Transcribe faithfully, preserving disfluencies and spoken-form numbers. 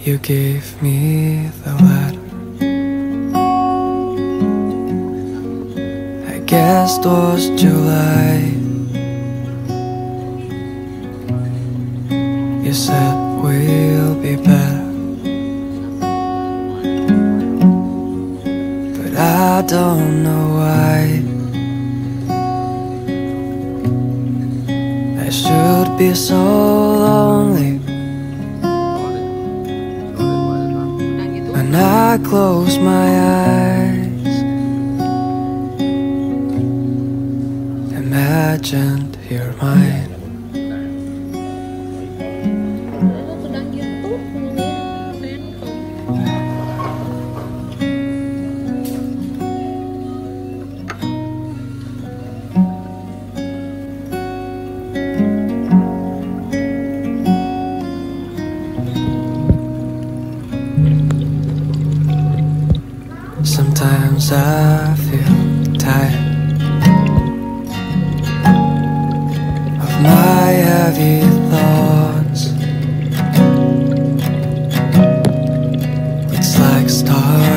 You gave me the letter. I guess it was July. You said we'll be better, but I don't know why. I should be so lonely when I close my eyes. Imagined you're mine. Sometimes I feel tired of my heavy thoughts. It's like stars